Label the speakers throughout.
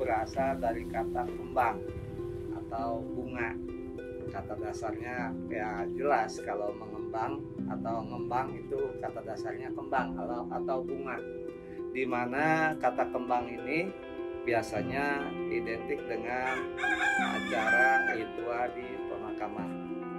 Speaker 1: berasal dari kata kembang atau bunga. Kata dasarnya ya jelas, kalau mengembang atau ngembang itu kata dasarnya kembang atau bunga. Di mana kata kembang ini biasanya identik dengan acara ritual di pemakaman.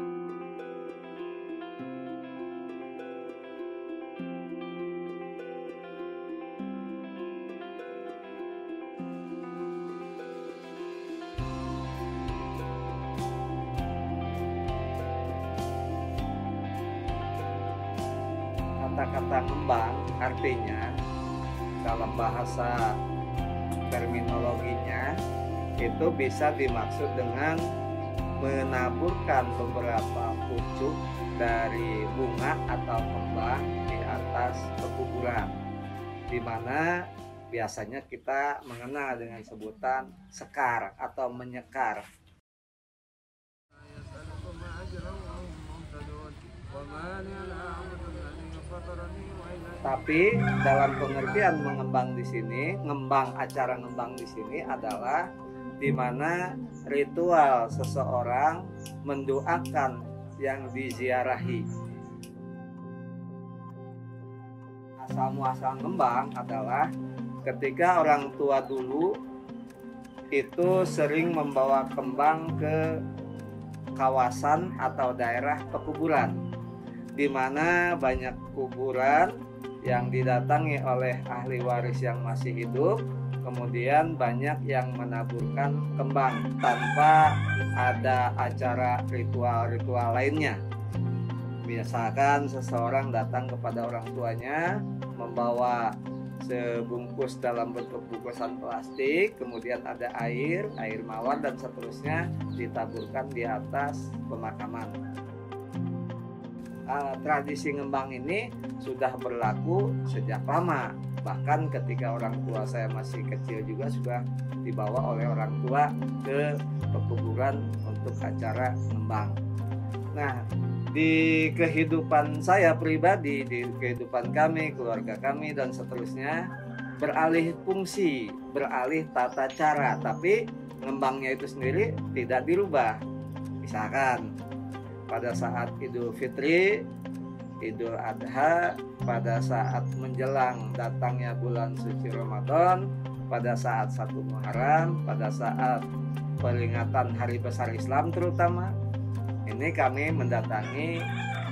Speaker 1: Kata-kata ngembang artinya dalam bahasa terminologinya itu bisa dimaksud dengan menaburkan beberapa pucuk dari bunga atau kembang di atas pekuburan, di mana biasanya kita mengenal dengan sebutan sekar atau menyekar. Tapi dalam pengertian mengembang di sini, acara ngembang di sini adalah di mana ritual seseorang mendoakan yang diziarahi. Asal muasal ngembang adalah ketika orang tua dulu itu sering membawa kembang ke kawasan atau daerah pekuburan, di mana banyak kuburan yang didatangi oleh ahli waris yang masih hidup, kemudian banyak yang menaburkan kembang tanpa ada acara ritual-ritual lainnya. Biasakan seseorang datang kepada orang tuanya membawa sebungkus dalam bentuk bungkusan plastik, kemudian ada air mawar dan seterusnya ditaburkan di atas pemakaman. Tradisi ngembang ini sudah berlaku sejak lama, bahkan ketika orang tua saya masih kecil juga sudah dibawa oleh orang tua ke pekuburan untuk acara ngembang. Nah, di kehidupan saya pribadi, di kehidupan kami, keluarga kami dan seterusnya, beralih fungsi, beralih tata cara, tapi ngembangnya itu sendiri tidak dirubah. Misalkan pada saat Idul Fitri, Idul Adha, pada saat menjelang datangnya bulan suci Ramadan, pada saat 1 Muharram, pada saat peringatan Hari Besar Islam terutama, ini kami mendatangi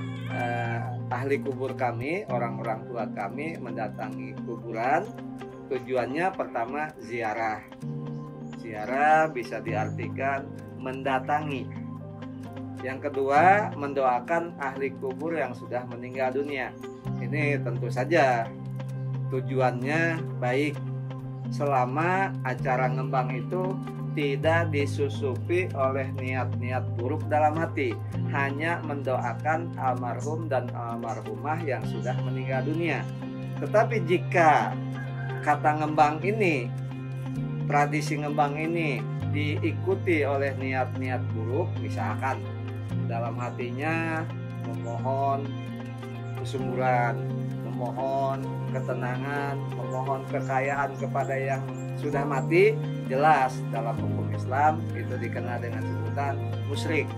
Speaker 1: ahli kubur kami, orang-orang tua kami mendatangi kuburan. Tujuannya pertama ziarah. Ziarah bisa diartikan mendatangi. Yang kedua, mendoakan ahli kubur yang sudah meninggal dunia. Ini tentu saja tujuannya baik, selama acara ngembang itu tidak disusupi oleh niat-niat buruk dalam hati, hanya mendoakan almarhum dan almarhumah yang sudah meninggal dunia. Tetapi jika kata ngembang ini, tradisi ngembang ini diikuti oleh niat-niat buruk, misalkan dalam hatinya memohon kesuburan, memohon ketenangan, memohon kekayaan kepada yang sudah mati, jelas dalam hukum Islam itu dikenal dengan sebutan musyrik,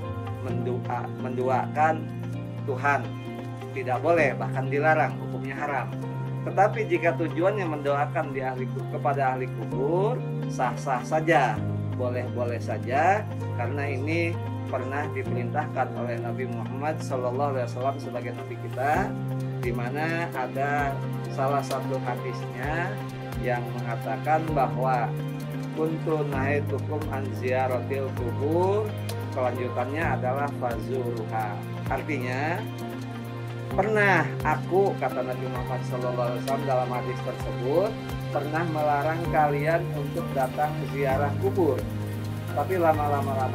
Speaker 1: menduakan Tuhan. Tidak boleh, bahkan dilarang, hukumnya haram. Tetapi jika tujuannya mendoakan kepada ahli kubur, sah-sah saja, boleh-boleh saja, karena ini pernah diperintahkan oleh Nabi Muhammad SAW sebagai Nabi kita, di mana ada salah satu hadisnya yang mengatakan bahwa kuntu nahaitukum an ziyaratil kubur, kelanjutannya adalah fazuruha. Artinya, pernah aku, kata Nabi Muhammad SAW dalam hadis tersebut, pernah melarang kalian untuk datang ziarah kubur. Tapi lama-lama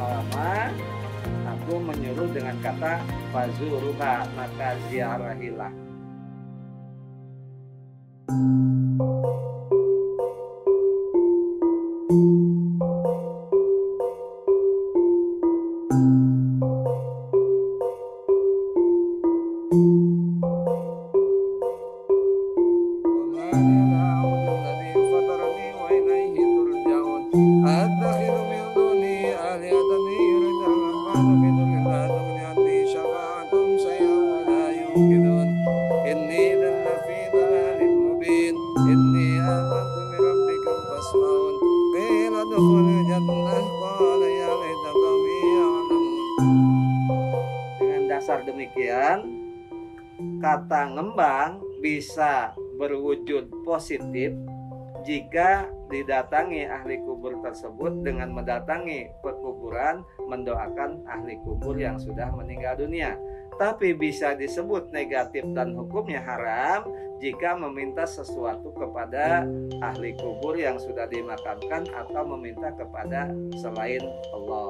Speaker 1: aku menyuruh dengan kata fazuruha, maka ziarahilah. demikian, kata ngembang bisa berwujud positif jika didatangi ahli kubur tersebut dengan mendatangi pekuburan mendoakan ahli kubur yang sudah meninggal dunia. Tapi bisa disebut negatif dan hukumnya haram jika meminta sesuatu kepada ahli kubur yang sudah dimakamkan atau meminta kepada selain Allah.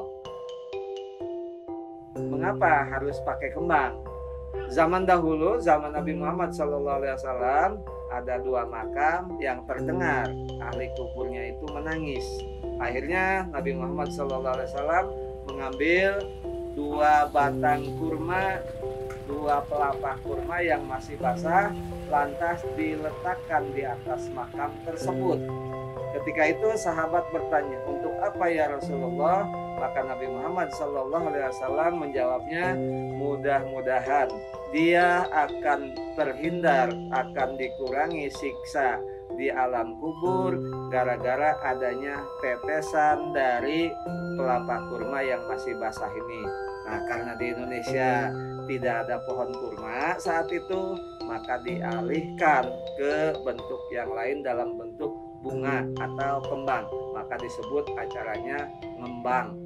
Speaker 1: Mengapa harus pakai kembang? Zaman dahulu, zaman Nabi Muhammad SAW, ada 2 makam yang terdengar ahli kuburnya itu menangis. Akhirnya Nabi Muhammad SAW mengambil 2 batang kurma, 2 pelepah kurma yang masih basah, lantas diletakkan di atas makam tersebut. Ketika itu sahabat bertanya, untuk apa ya Rasulullah? Maka Nabi Muhammad SAW menjawabnya, mudah-mudahan dia akan terhindar, akan dikurangi siksa di alam kubur gara-gara adanya tetesan dari pelepah kurma yang masih basah ini. Nah, karena di Indonesia tidak ada pohon kurma saat itu, maka dialihkan ke bentuk yang lain dalam bentuk bunga atau kembang, maka disebut acaranya ngembang.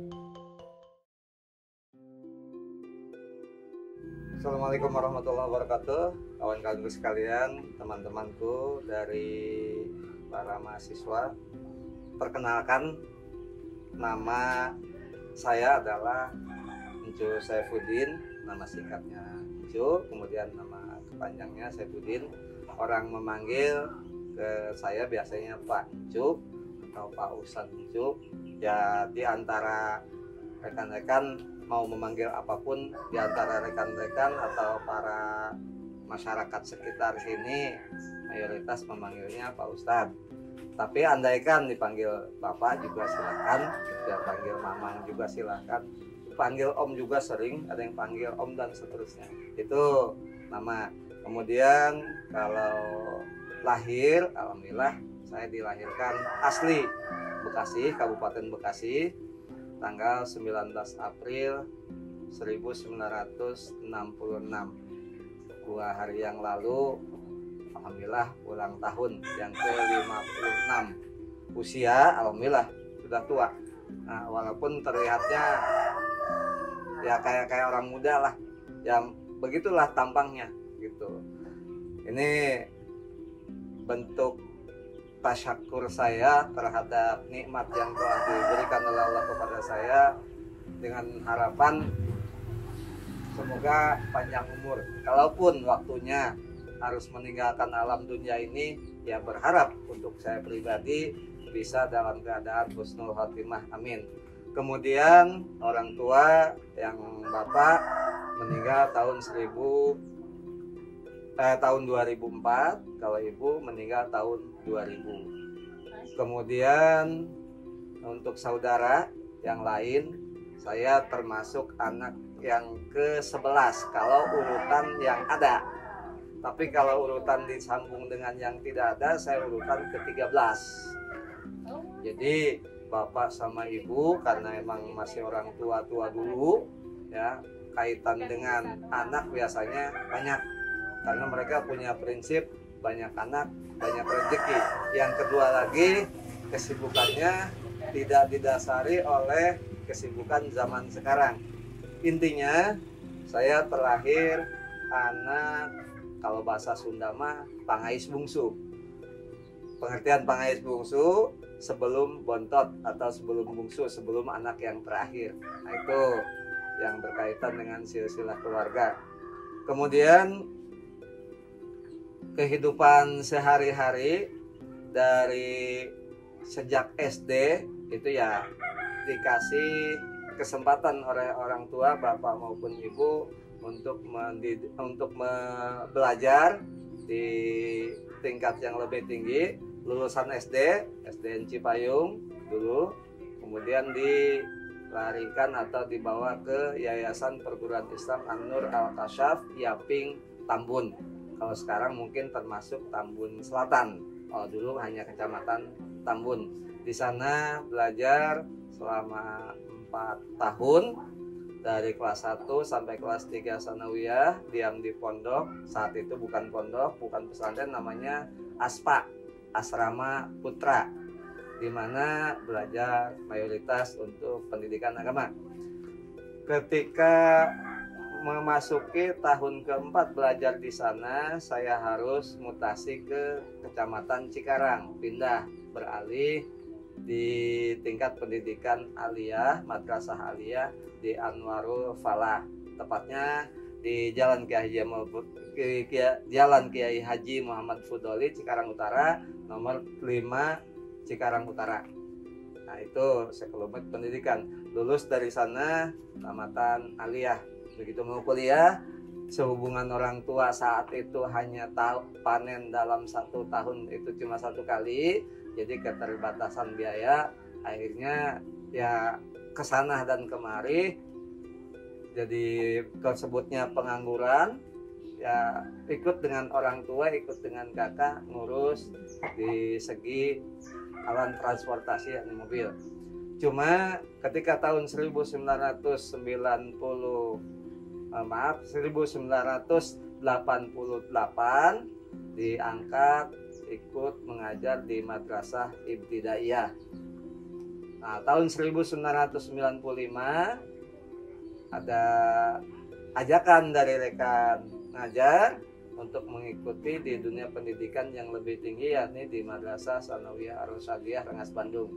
Speaker 1: Assalamualaikum warahmatullahi wabarakatuh, kawan-kawanku sekalian, teman-temanku dari para mahasiswa. Perkenalkan, nama saya adalah Encu Saifuddin, nama singkatnya Encu, kemudian nama kepanjangnya Saifuddin. Orang memanggil ke saya biasanya Pak Encu atau Pak Ustadz Encu. Ya, di antara rekan-rekan mau memanggil apapun, di antara rekan-rekan atau para masyarakat sekitar sini mayoritas memanggilnya Pak Ustadz. Tapi andaikan dipanggil Bapak juga silakan, ya panggil Mamang juga silakan, panggil Om juga sering, ada yang panggil Om dan seterusnya. Itu nama. Kemudian kalau lahir, alhamdulillah saya dilahirkan asli Bekasi, Kabupaten Bekasi, tanggal 19 April 1966. 2 hari yang lalu alhamdulillah ulang tahun yang ke-56. Usia alhamdulillah sudah tua. Nah, walaupun terlihatnya ya kayak orang muda lah. Yang begitulah tampangnya gitu. Ini bentuk tasyakur saya terhadap nikmat yang telah diberikan oleh Allah kepada saya, dengan harapan semoga panjang umur. Kalaupun waktunya harus meninggalkan alam dunia ini, ya berharap untuk saya pribadi bisa dalam keadaan husnul khotimah, amin. Kemudian orang tua yang bapak meninggal tahun 2004, kalau ibu meninggal tahun 2000. Kemudian untuk saudara yang lain, saya termasuk anak yang ke-11 kalau urutan yang ada. Tapi kalau urutan disambung dengan yang tidak ada, saya urutan ke-13. Jadi bapak sama ibu karena emang masih orang tua-tua dulu, ya, kaitan dengan anak biasanya banyak. Karena mereka punya prinsip banyak anak, banyak rezeki. Yang kedua lagi, kesibukannya tidak didasari oleh kesibukan zaman sekarang. Intinya, saya terlahir anak, kalau bahasa Sunda mah, pangais bungsu. Pengertian pangais bungsu, sebelum bontot atau sebelum bungsu, sebelum anak yang terakhir. Nah, itu yang berkaitan dengan silsilah keluarga. Kemudian kehidupan sehari-hari dari sejak SD itu ya dikasih kesempatan oleh orang tua bapak maupun ibu untuk belajar di tingkat yang lebih tinggi, lulusan SDN Cipayung dulu, kemudian dilarikan atau dibawa ke Yayasan Perguruan Islam An-Nur Al-Kasyaf Yaping Tambun. Kalau sekarang mungkin termasuk Tambun Selatan. Oh, dulu hanya kecamatan Tambun. Di sana belajar selama 4 tahun. dari kelas 1 sampai kelas 3 sanawiyah, diam di pondok. Saat itu bukan pondok, bukan pesantren, namanya ASPA, Asrama Putra, di mana belajar mayoritas untuk pendidikan agama. Ketika memasuki tahun keempat belajar di sana, saya harus mutasi ke Kecamatan Cikarang, pindah beralih di tingkat pendidikan aliyah, madrasah aliyah di Anwarul Falah, tepatnya di Jalan Kiai Haji Muhammad Fudoli, Cikarang Utara, nomor 5 Cikarang Utara. Nah, itu sekelumit pendidikan. Lulus dari sana tamatan aliyah. Begitu mau kuliah, sehubungan orang tua saat itu hanya panen dalam 1 tahun itu cuma 1 kali, jadi keterbatasan biaya, akhirnya ya kesana dan kemari, jadi tersebutnya pengangguran. Ya ikut dengan orang tua, ikut dengan kakak ngurus di segi alat transportasi, yakni mobil. Cuma ketika tahun 1988 diangkat ikut mengajar di madrasah ibtidaiyah. Nah, tahun 1995 ada ajakan dari rekan ngajar untuk mengikuti di dunia pendidikan yang lebih tinggi, yakni di Madrasah Sanawiyah Ar-Rosyadiyah Rengas Bandung.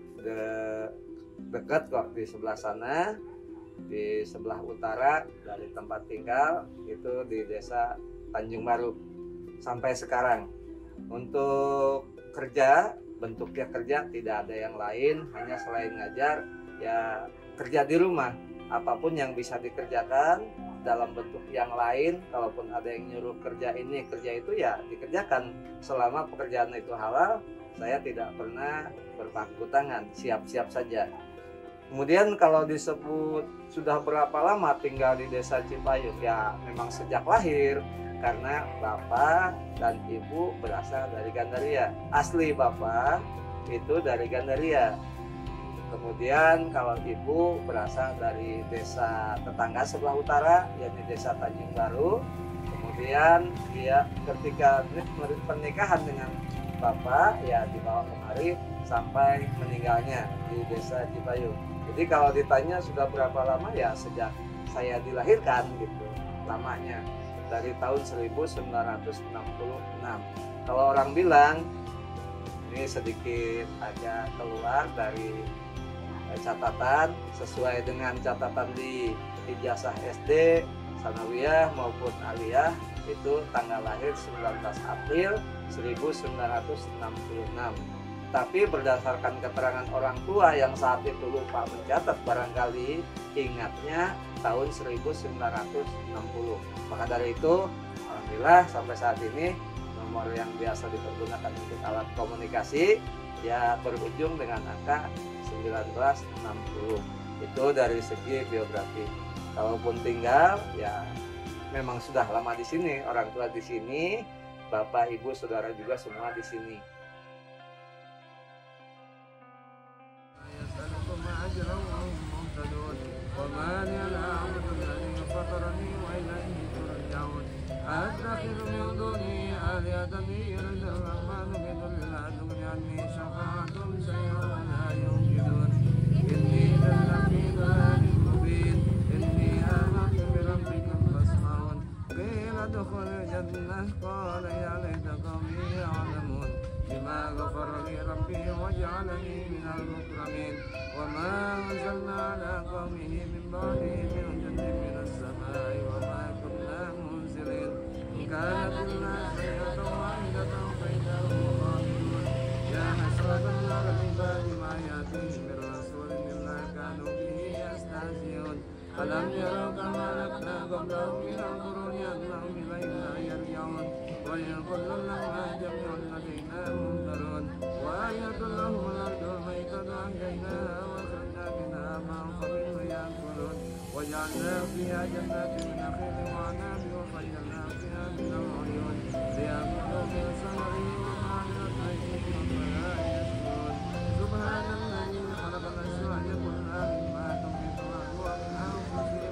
Speaker 1: Dekat kok, di sebelah sana, di sebelah utara dari tempat tinggal, itu di desa Tanjung Baru. Sampai sekarang untuk kerja, bentuknya kerja tidak ada yang lain, hanya selain ngajar ya kerja di rumah. Apapun yang bisa dikerjakan dalam bentuk yang lain, kalaupun ada yang nyuruh kerja ini kerja itu ya dikerjakan. Selama pekerjaan itu halal, saya tidak pernah berpangku tangan, siap-siap saja. Kemudian kalau disebut sudah berapa lama tinggal di desa Cipayung, ya memang sejak lahir, karena bapak dan ibu berasal dari Gandaria. Asli bapak itu dari Gandaria. Kemudian kalau ibu berasal dari desa tetangga sebelah utara, yakni desa Tanjung Baru. Kemudian dia ketika pernikahan dengan bapak ya dibawa kemari sampai meninggalnya di desa Cipayung. Jadi kalau ditanya sudah berapa lama, ya sejak saya dilahirkan gitu lamanya, dari tahun 1966. Kalau orang bilang ini sedikit agak keluar dari catatan, sesuai dengan catatan di ijazah SD, sanawiyah maupun aliyah, itu tanggal lahir 19 April 1966. Tapi berdasarkan keterangan orang tua yang saat itu lupa mencatat, barangkali ingatnya tahun 1960. Maka dari itu, alhamdulillah sampai saat ini nomor yang biasa dipergunakan untuk alat komunikasi ya berujung dengan angka 1960. Itu dari segi biografi. Kalaupun tinggal ya memang sudah lama di sini, orang tua di sini, bapak, ibu, saudara juga semua di sini.
Speaker 2: Alam yarau kama lakna qablahu min al-quruni annahum ilayna yarji'un wa yaqulun lahum jami'un ladaina munzarun wa ayatul lahum al-ardu maytatan anjaynaha wa akhrajna minha ma'an qabilun ya'kulun wa ja'alna fiha jannatin min nakhilin wa 'anabin wa fajjarna fiha min al-'uyun liya'kulu min samarihi wa ma'amilat aydihim wa la yashkurun subhanalladzi khalaqa al-azwaja kullaha mimma tunbitu al-ardu wa min anfusihim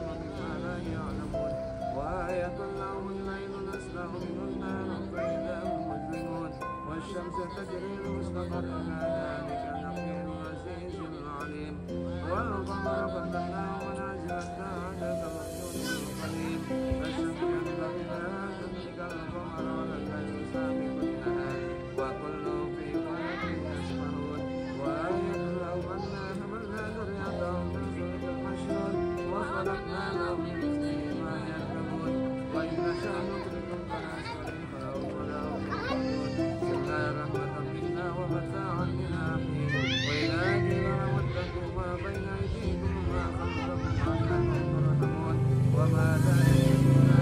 Speaker 2: ستجري المستقر إلى ذلك النقي العزيز العليم والقمر قدرناه منازل حتى كالعيون القديم فالشمس ينبغي لها أن تدرك القمر ولا الليل سابق النهار وكل في فلك يسبحون وآية لهم أنا حملنا ذريتهم من فلك المشهور وخلقنا لهم من مثله ما يركبون وإن نشأ نتركهم فلا شريك له ولا هم ينصرون إلا رحمة منا ومتاعا إلى حين وإذا قيل لهم اتقوا ما بين أيديكم وما خلفكم لعلكم ترحمون وما ذلك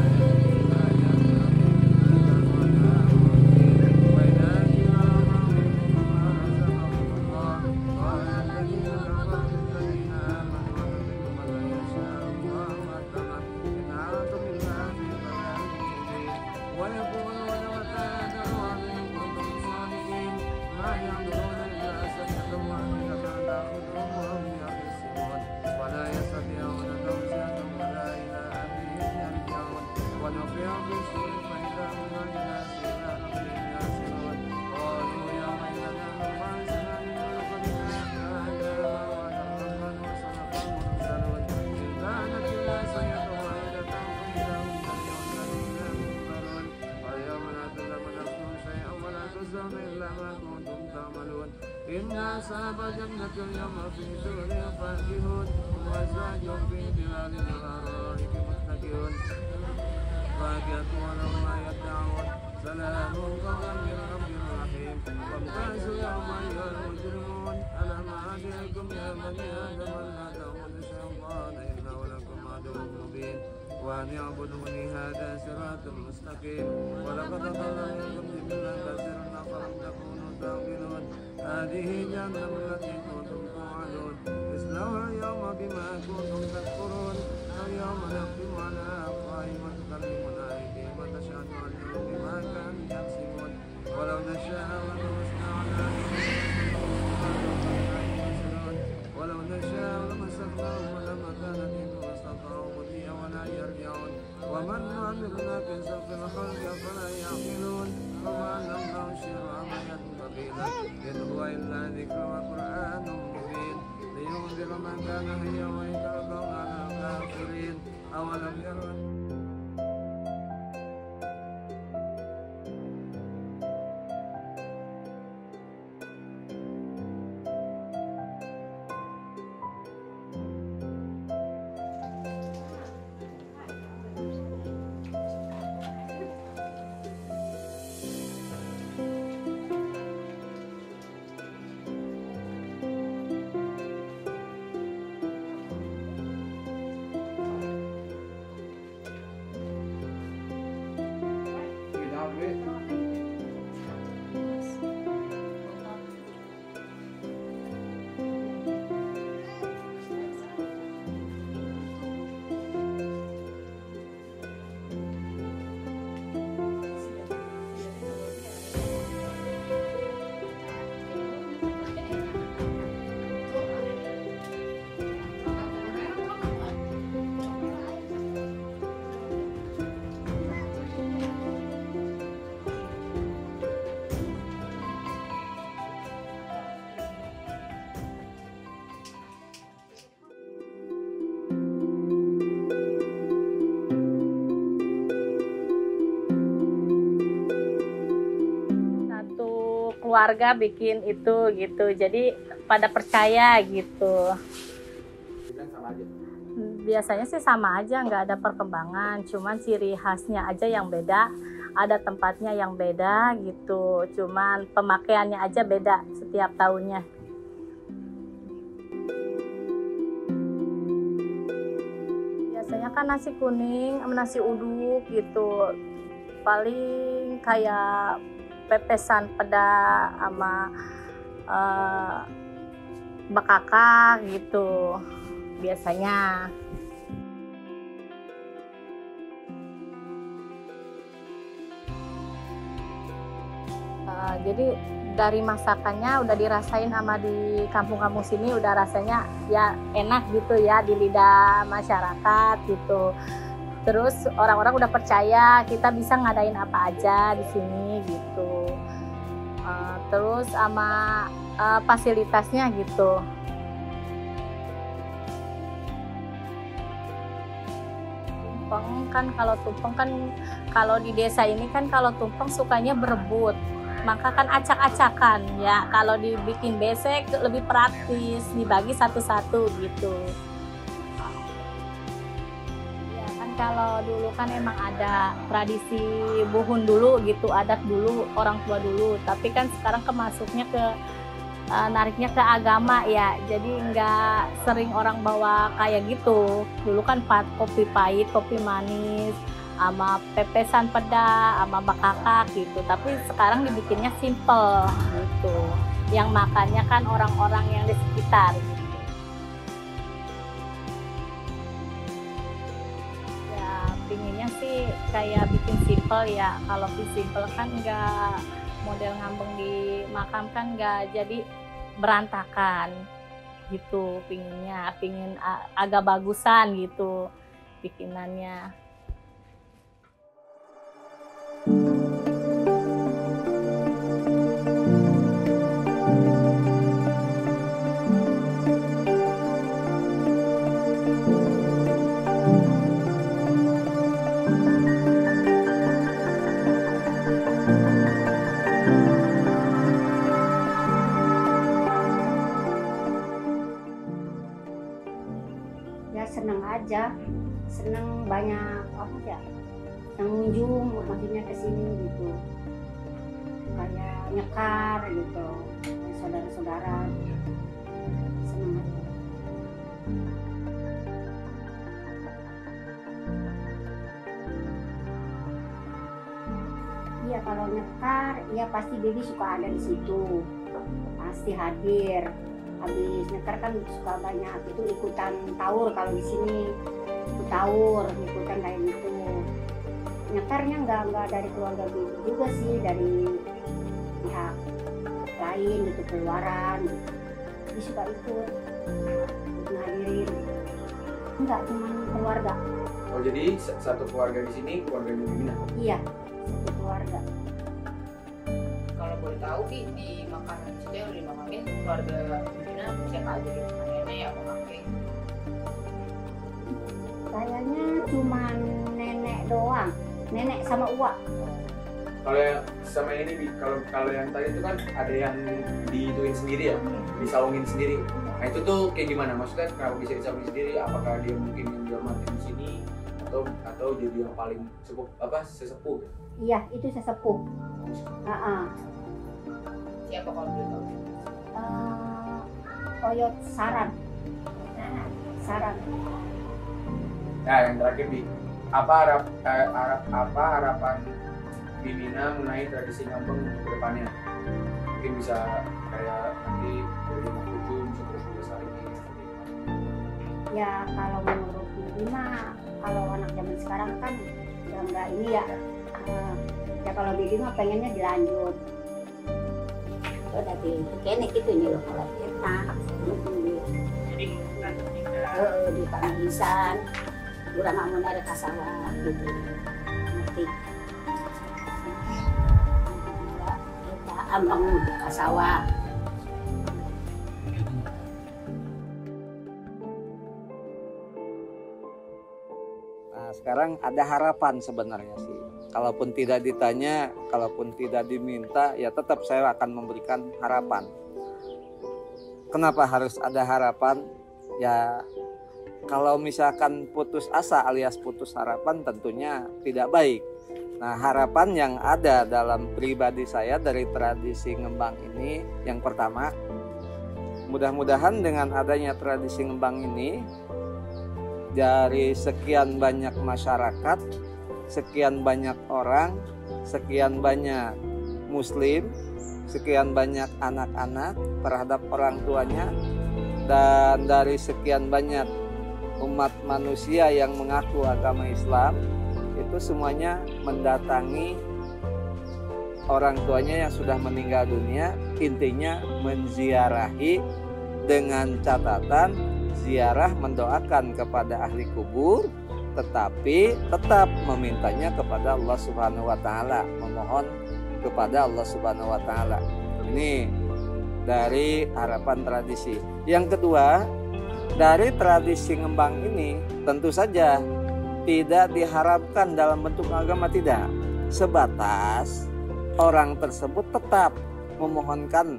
Speaker 2: إن أصحاب الجنة اليوم في سرر فاكهون وأزواج في ظلال الأرائك متكئون فاكهة ولهم ما يدعون سلام قولا من رب رحيم وامتازوا يوم أيها المجرمون ألم أعدكم يا بني آدم ألا تعبدوا الشيطان إنه لكم عدو مبين وأن يعبدوني هذا صراط مستقيم ولقد ضل منكم جبلا كثيرا أفلم تكونوا تعقلون هذه جهنم التي كنتم توعدون اصلوها اليوم بما كنتم تكفرون اليوم نختم على أفواههم وتكلمنا أيديهم وتشهد أرجلهم بما كانوا يكسبون ولو نشاء لمسنا على ولو نشاء لمسخناهم ولما كانت منهم استطاعوا مضيا ولا يرجعون ومن نعمرنا في سوق الخلق فلا يعقلون وما علمناه الشعر عملا قليلا إن هو إلا ذكر وقرآن مبين لينذر من كان حيا وينكر القول على الكافرين أولم يروا
Speaker 3: keluarga bikin itu gitu, jadi pada percaya gitu. Biasanya sih sama aja, nggak ada perkembangan, cuman ciri khasnya aja yang beda, ada tempatnya yang beda gitu, cuman pemakaiannya aja beda setiap tahunnya. Biasanya kan nasi kuning sama nasi uduk gitu, paling kayak pepesan peda sama bekaka gitu biasanya. Jadi dari masakannya udah dirasain sama di kampung-kampung sini, udah rasanya ya enak gitu ya di lidah masyarakat gitu. Terus orang-orang udah percaya kita bisa ngadain apa aja di sini gitu. Terus sama fasilitasnya gitu. Tumpeng kan kalau di desa ini kan kalau tumpeng sukanya berebut, maka kan acak-acakan ya. Kalau dibikin besek lebih praktis, dibagi satu-satu gitu. Ya kan kalau dulu kan emang ada tradisi buhun dulu gitu, adat dulu, orang tua dulu. Tapi kan sekarang kemasuknya ke nariknya ke agama ya, jadi nggak sering orang bawa kayak gitu. Dulu kan kopi pahit, kopi manis, sama pepesan peda, sama bakakak gitu. Tapi sekarang dibikinnya simple gitu. Yang makannya kan orang-orang yang di sekitar. Gitu. Ya pinginnya sih kayak bikin simple ya. Kalau simple kan nggak model ngambeng di makam kan nggak jadi berantakan gitu. Pingin agak bagusan gitu bikinannya.
Speaker 4: Seneng aja, seneng banyak apa ya, yang kunjung maksudnya ke sini gitu, kayak nyekar gitu, saudara-saudara, seneng aja. Iya kalau nyekar, iya pasti Bibi suka ada di situ, pasti hadir. Habis nyekar kan suka banyak itu ikutan taur, kalau di sini ikut taur, ikutan kayak gitu. Nyekarnya nggak dari keluarga Bibi juga sih, dari pihak lain gitu, keluaran gitu. Jadi suka ikut ngadirin, enggak cuma keluarga.
Speaker 5: Oh jadi satu keluarga di sini keluarga Bibi?
Speaker 4: Iya, satu keluarga.
Speaker 6: Kalau boleh tahu di makanan situ yang dimakanin keluarga Bibina siapa aja gitu, nenek ya atau kakek?
Speaker 4: Kayaknya cuma nenek doang, nenek sama uak.
Speaker 5: Kalau yang sama ini kalau yang tadi itu kan ada yang diituin sendiri ya, disaungin sendiri. Nah itu tuh kayak gimana? Maksudnya kalau bisa disaungin sendiri, apakah dia mungkin yang dihormatin di sini atau jadi yang paling sesepuh?
Speaker 4: Iya itu sesepuh.
Speaker 6: Siapa kalau boleh tahu?
Speaker 4: Oyot Saran.
Speaker 5: Nah yang terakhir apa harapan Bibina mengenai tradisi ngambeng ke depannya? Mungkin bisa kayak nanti dari Makuju bisa terus dilestarikan.
Speaker 4: Ya kalau menurut Bibi mah, kalau anak zaman sekarang kan ya enggak ini ya. Ya kalau Bibi mah pengennya dilanjut. Udah dikenek gitu nih loh kalau enak.
Speaker 6: Jadi
Speaker 4: Di Pangisan, kurang mau narik ke sawah gitu. Nanti kita ambang ke sawah.
Speaker 1: Nah, sekarang ada harapan sebenarnya sih. Kalaupun tidak ditanya, kalaupun tidak diminta, ya tetap saya akan memberikan harapan. Kenapa harus ada harapan? Ya, kalau misalkan putus asa alias putus harapan tentunya tidak baik. Nah, harapan yang ada dalam pribadi saya dari tradisi ngembang ini, yang pertama, mudah-mudahan dengan adanya tradisi ngembang ini, dari sekian banyak masyarakat, sekian banyak orang, sekian banyak muslim, sekian banyak anak-anak terhadap orang tuanya, dan dari sekian banyak umat manusia yang mengaku agama Islam, itu semuanya mendatangi orang tuanya yang sudah meninggal dunia, intinya menziarahi dengan catatan ziarah mendoakan kepada ahli kubur, tetapi tetap memintanya kepada Allah Subhanahu wa taala, memohon kepada Allah Subhanahu wa taala. Ini dari harapan tradisi. Yang kedua, dari tradisi ngembang ini tentu saja tidak diharapkan dalam bentuk agama, tidak. Sebatas orang tersebut tetap memohonkan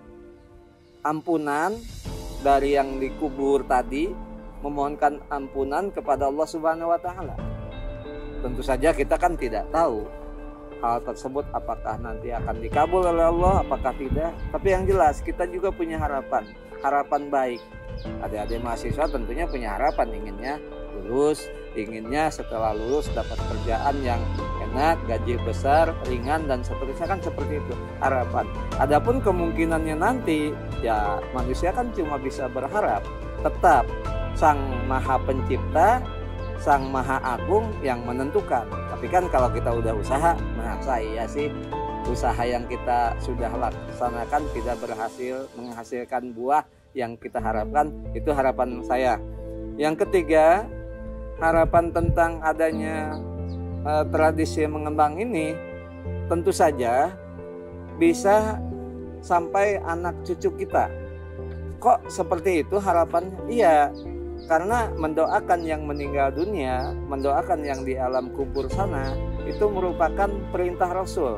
Speaker 1: ampunan dari yang dikubur tadi, memohonkan ampunan kepada Allah Subhanahu wa taala. Tentu saja kita kan tidak tahu hal tersebut apakah nanti akan dikabul oleh Allah, apakah tidak. Tapi yang jelas kita juga punya harapan baik. Adik-adik mahasiswa tentunya punya harapan, inginnya lulus, inginnya setelah lulus dapat kerjaan yang enak, gaji besar, ringan, dan seterusnya, kan seperti itu harapan. Adapun kemungkinannya nanti, ya manusia kan cuma bisa berharap. Tetap Sang Maha Pencipta, Sang Maha Agung yang menentukan. Tapi kan kalau kita udah usaha, masa iya sih usaha yang kita sudah laksanakan tidak berhasil menghasilkan buah yang kita harapkan? Itu harapan saya. Yang ketiga, harapan tentang adanya tradisi mengembang ini tentu saja bisa sampai anak cucu kita. Kok seperti itu harapannya? Iya, karena mendoakan yang meninggal dunia, mendoakan yang di alam kubur sana, itu merupakan perintah Rasul.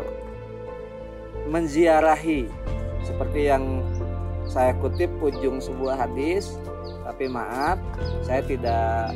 Speaker 1: Menziarahi, seperti yang saya kutip ujung sebuah hadis, tapi maaf saya tidak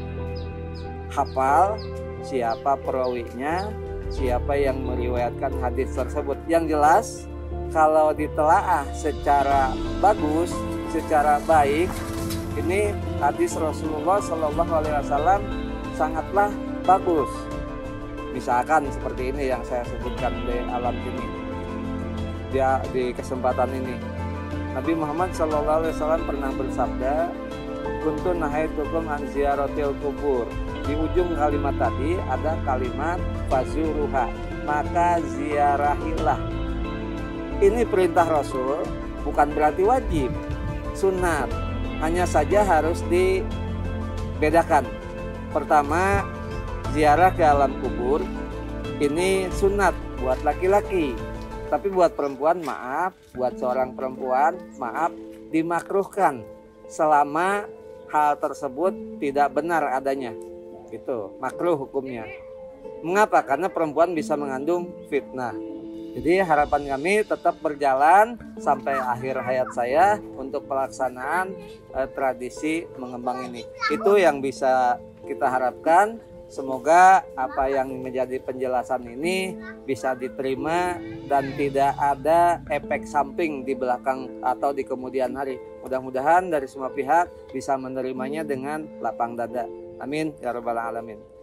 Speaker 1: hafal siapa perawinya, siapa yang meriwayatkan hadis tersebut. Yang jelas kalau ditelaah secara bagus, secara baik, ini hadis Rasulullah Shallallahu Alaihi Wasallam sangatlah bagus. Misalkan seperti ini yang saya sebutkan di alam ini, di kesempatan ini, Nabi Muhammad Shallallahu Alaihi Wasallam pernah bersabda, "Kuntu nahaitukum an ziyaratil kubur." Di ujung kalimat tadi ada kalimat fazuruha, maka ziarahilah. Ini perintah Rasul, bukan berarti wajib, sunat. Hanya saja harus dibedakan. Pertama, ziarah ke alam kubur ini sunat buat laki-laki. Tapi buat perempuan maaf, buat seorang perempuan maaf, dimakruhkan selama hal tersebut tidak benar adanya. Itu makruh hukumnya. Mengapa? Karena perempuan bisa mengandung fitnah. Jadi harapan kami tetap berjalan sampai akhir hayat saya untuk pelaksanaan tradisi mengembang ini. Itu yang bisa kita harapkan. Semoga apa yang menjadi penjelasan ini bisa diterima dan tidak ada efek samping di belakang atau di kemudian hari. Mudah-mudahan dari semua pihak bisa menerimanya dengan lapang dada. Amin ya rabbal alamin.